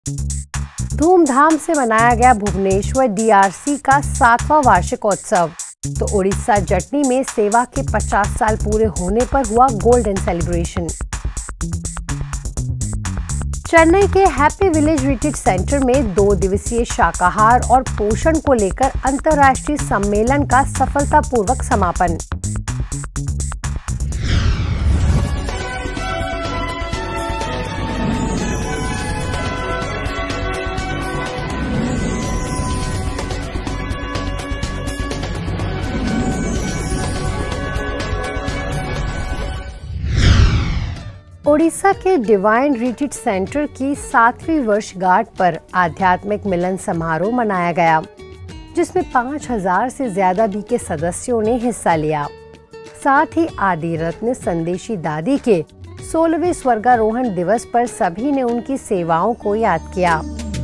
धूमधाम से मनाया गया भुवनेश्वर डीआरसी का 7वां वार्षिकोत्सव। तो उड़ीसा जटनी में सेवा के 50 साल पूरे होने पर हुआ गोल्डन सेलिब्रेशन। चेन्नई के हैप्पी विलेज रिट्रीट सेंटर में 2 दिवसीय शाकाहार और पोषण को लेकर अंतर्राष्ट्रीय सम्मेलन का सफलतापूर्वक समापन। ओडिशा के डिवाइन रिट्रीट सेंटर की 7वीं वर्षगांठ पर आध्यात्मिक मिलन समारोह मनाया गया, जिसमें 5000 से ज्यादा बीके सदस्यों ने हिस्सा लिया। साथ ही आदि रत्न संदेशी दादी के 16वें स्वर्गारोहण दिवस पर सभी ने उनकी सेवाओं को याद किया।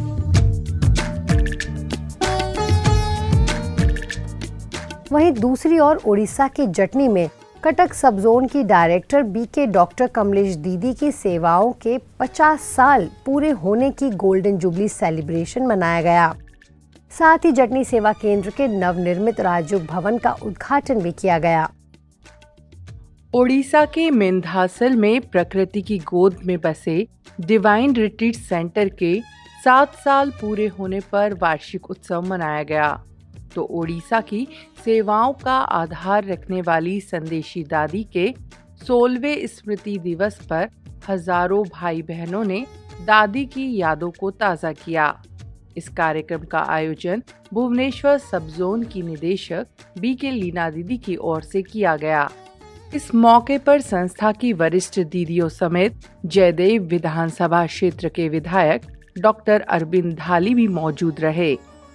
वहीं दूसरी ओर ओडिशा के जटनी में कटक सब जोन की डायरेक्टर बीके डॉक्टर कमलेश दीदी की सेवाओं के 50 साल पूरे होने की गोल्डन जुबली सेलिब्रेशन मनाया गया। साथ ही जटनी सेवा केंद्र के नवनिर्मित राजयोग भवन का उद्घाटन भी किया गया। ओडिशा के मेंधासल में प्रकृति की गोद में बसे डिवाइन रिट्रीट सेंटर के 7 साल पूरे होने पर वार्षिक उत्सव मनाया गया। तो ओडिशा की सेवाओं का आधार रखने वाली संदेशी दादी के 16वें स्मृति दिवस पर हजारों भाई बहनों ने दादी की यादों को ताज़ा किया। इस कार्यक्रम का आयोजन भुवनेश्वर सब जोन की निदेशक बीके लीना दीदी की ओर से किया गया। इस मौके पर संस्था की वरिष्ठ दीदियों समेत जयदेव विधानसभा क्षेत्र के विधायक डॉक्टर अरविंद धाली भी मौजूद रहे।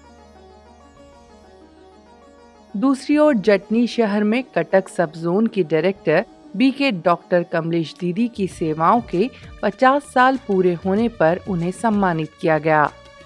दूसरी ओर जटनी शहर में कटक सब जोन की डायरेक्टर बीके डॉक्टर कमलेश दीदी की सेवाओं के 50 साल पूरे होने पर उन्हें सम्मानित किया गया।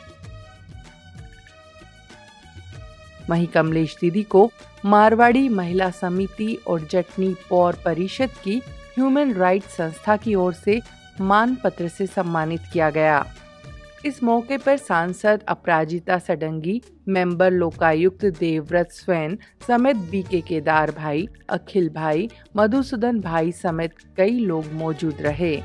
वहीं कमलेश दीदी को मारवाड़ी महिला समिति और जटनी पौर परिषद की ह्यूमन राइट्स संस्था की ओर से मान पत्र से सम्मानित किया गया। इस मौके पर सांसद अपराजिता सडंगी, मेंबर लोकायुक्त देवव्रत स्वैन समेत बीके केदार भाई, अखिल भाई, मधुसूदन भाई समेत कई लोग मौजूद रहे।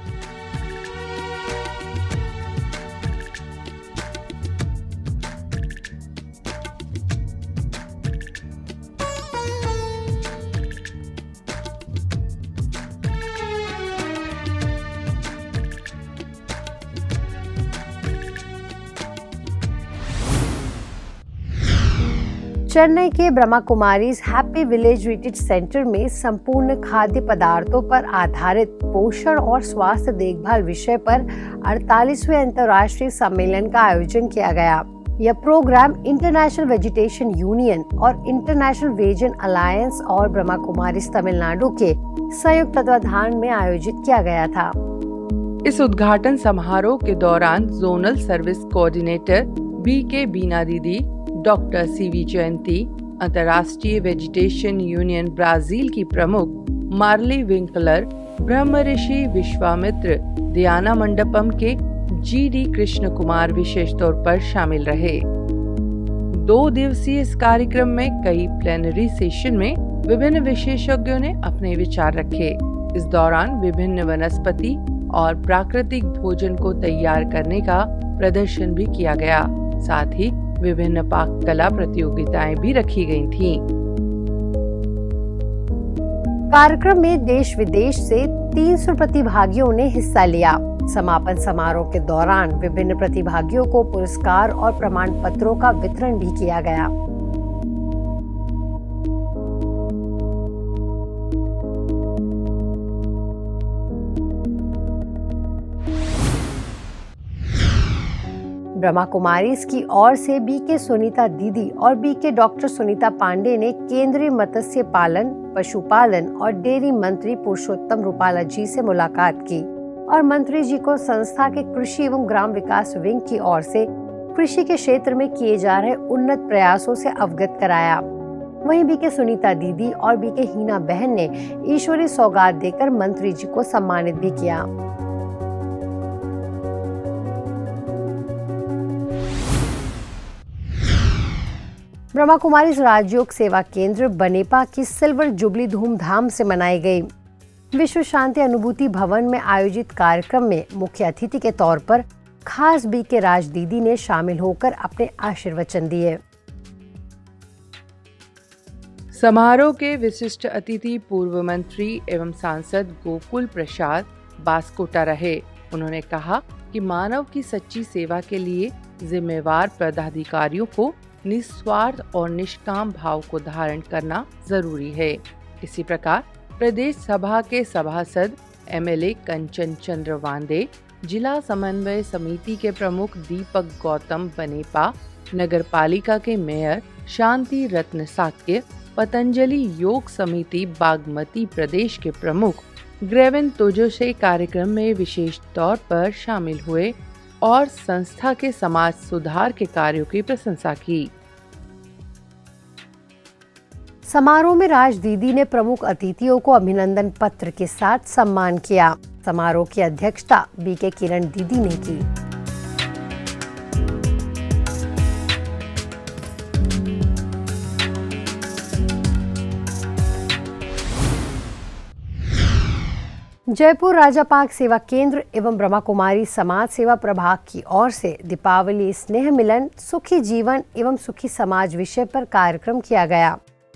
चेन्नई के Brahma Kumaris happy village retreat centre में संपूर्ण खाद्य पदार्थों पर आधारित पोषण और स्वास्थ्य देखभाल विषय पर 48वें अंतर्राष्ट्रीय सम्मेलन का आयोजन किया गया। यह प्रोग्राम इंटरनेशनल वेजिटेशन यूनियन और इंटरनेशनल वेजन अलायंस और ब्रह्मा कुमारीज तमिलनाडु के संयुक्त तत्वाधान में आयोजित किया गया था। इस उद्घाटन समारोह के दौरान zonal service coordinator BK Bina Didi, doctor CV जयंती, अंतर्राष्ट्रीय वेजिटेशन यूनियन ब्राजील की प्रमुख मार्ली विंकलर, ब्रह्म ऋषि विश्वामित्र ध्याना मंडपम के जीडी कृष्ण कुमार विशेष तौर पर शामिल रहे। 2 दिवसीय इस कार्यक्रम में कई प्लेनरी सेशन में विभिन्न विशेषज्ञों ने अपने विचार रखे। इस दौरान विभिन्न वनस्पति और प्राकृतिक भोजन को तैयार करने का प्रदर्शन भी किया गया। साथ ही विभिन्न पाक कला प्रतियोगिताएं भी रखी गई थीं। कार्यक्रम में देश विदेश से 300 प्रतिभागियों ने हिस्सा लिया। समापन समारोह के दौरान विभिन्न प्रतिभागियों को पुरस्कार और प्रमाण पत्रों का वितरण भी किया गया। ब्रह्मा कुमारीज की ओर से बीके सुनीता दीदी और बीके डॉक्टर सुनीता पांडे ने केंद्रीय मत्स्य पालन, पशुपालन और डेयरी मंत्री पुरुषोत्तम रूपाला जी से मुलाकात की और मंत्री जी को संस्था के कृषि एवं ग्राम विकास विंग की ओर से कृषि के क्षेत्र में किए जा रहे उन्नत प्रयासों से अवगत कराया। वहीं बीके सुनीता दीदी और बीके हीना बहन ने ईश्वरीय सौगात देकर मंत्री जी को सम्मानित भी किया। ब्रह्मा कुमारी राजयोग सेवा केंद्र बनेपा की सिल्वर जुबली धूमधाम से मनाई गई। विश्व शांति अनुभूति भवन में आयोजित कार्यक्रम में मुख्य अतिथि के तौर पर खास बीके राज दीदी ने शामिल होकर अपने आशीर्वचन दिए। समारोह के विशिष्ट अतिथि पूर्व मंत्री एवं सांसद गोकुल प्रसाद बास्कोटा रहे। उन्होंने कहा कि मानव की सच्ची सेवा के लिए जिम्मेवार पदाधिकारियों को निस्वार्थ और निष्काम भाव को धारण करना जरूरी है। इसी प्रकार प्रदेश सभा के सभासद एमएलए कंचन चंद्र वांदे, जिला समन्वय समिति के प्रमुख दीपक गौतम बनेपा, नगर पालिका के मेयर शांति रत्न साक्य, पतंजलि योग समिति बागमती प्रदेश के प्रमुख ग्रेविन तोजोसे कार्यक्रम में विशेष तौर पर शामिल हुए और संस्था के समाज सुधार के कार्यों की प्रशंसा की। समारोह में राज दीदी ने प्रमुख अतिथियों को अभिनंदन पत्र के साथ सम्मान किया। समारोह की अध्यक्षता बीके किरण दीदी ने की। जयपुर राजापाक सेवा केंद्र एवं ब्रह्मा कुमारी समाज सेवा प्रभाग की ओर से दीपावली स्नेह मिलन सुखी जीवन एवं सुखी समाज विषय पर कार्यक्रम किया गया।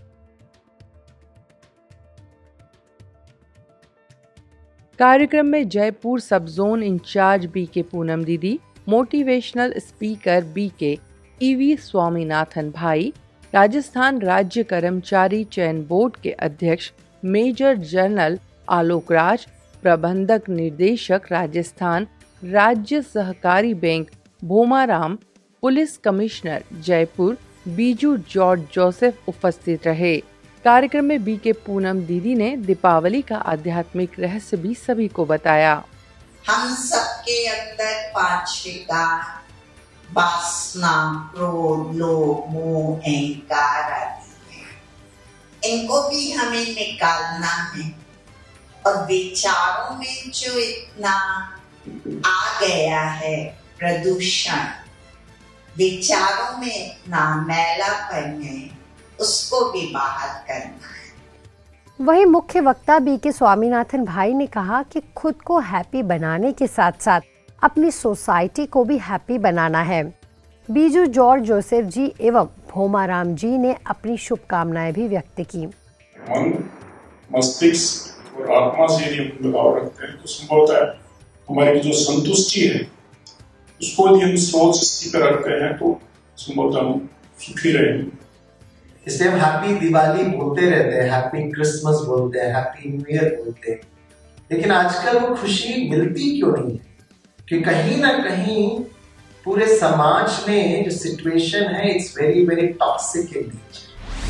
कार्यक्रम में जयपुर सब zone in charge BK Poonam Didi, motivational speaker BK EV Swaminathan भाई, राजस्थान राज्य कर्मचारी चयन बोर्ड के अध्यक्ष मेजर जनरल आलोक राज, प्रबंधक निर्देशक राजस्थान राज्य सहकारी bank Bhomaram, police commissioner Jaipur Biju George Joseph उपस्थित रहे। कार्यक्रम में बीके पूनम दीदी ने दीपावली का आध्यात्मिक रहस्य भी सभी को बताया। हम सबके अंदर 5 विकार, वासना, क्रोध, लोभ, मोह, अहंकार आदि हैं। इनको भी हमें निकालना है और विचारों में जो इतना आ गया है प्रदूषण, विचारों में इतना मैलापन है, उसको भी बाहर करना है। वहीं मुख्य वक्ता बीके स्वामीनाथन भाई ने कहा कि खुद को हैप्पी बनाने के साथ साथ अपनी सोसाइटी को भी हैप्पी बनाना है। बीजू जॉर्ज जोसेफ जी एवं भोमाराम जी ने अपनी शुभकामनाएं भी व्यक्त की। मन, मस्तिष्क और आत्मा से यदि हम लगाव रखते हैं तो संभवतः हमारी जो संतुष्टि है उसको यदि हम सोच स्थिति पर रखते हैं तो संभवतः हम सुखी रहेंगे। इसलिए हम हैप्पी दिवाली बोलते रहते हैं, हैप्पी क्रिसमस बोलते हैं, हैप्पी न्यू ईयर बोलते हैं, लेकिन आजकल वो खुशी मिलती क्यों नहीं है? कि कहीं ना कहीं पूरे समाज में जो सिचुएशन है it's very very toxic in nature.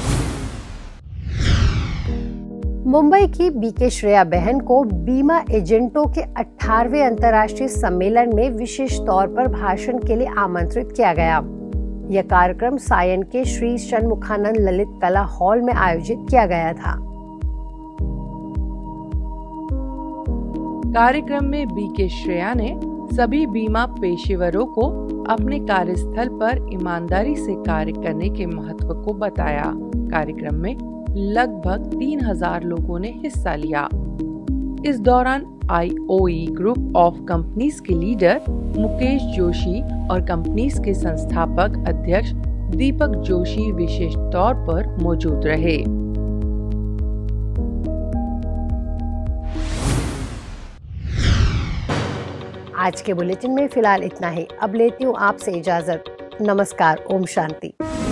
Mumbai की बीके श्रेया बहन को बीमा एजेंटों के 18वें अंतर्राष्ट्रीय सम्मेलन में विशेष तौर पर भाषण के लिए आमंत्रित किया गया। यह कार्यक्रम सायन के श्री षणमुखानंद ललित कला हॉल में आयोजित किया गया था। कार्यक्रम में बीके श्रेया ने सभी बीमा पेशेवरों को अपने कार्यस्थल पर ईमानदारी से कार्य करने के महत्व को बताया। कार्यक्रम में लगभग 3000 लोगों ने हिस्सा लिया। इस दौरान IOE ग्रुप ऑफ कंपनीज के लीडर मुकेश जोशी और कंपनीज के संस्थापक अध्यक्ष दीपक जोशी विशेष तौर पर मौजूद रहे। आज के बुलेटिन में फिलहाल इतना ही। अब लेती हूँ आपसे इजाजत। नमस्कार। ओम शांति।